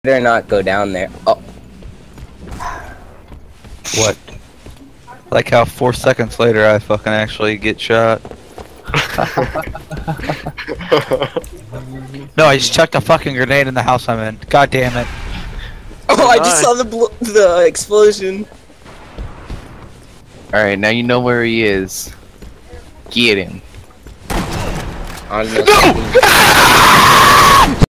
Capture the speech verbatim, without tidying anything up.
better not go down there. Oh. What? Like how four seconds later I fucking actually get shot. No, I just chucked a fucking grenade in the house I'm in. God damn it. Oh, I just saw the bl the explosion. Alright, now you know where he is. Get him. I don't know. No!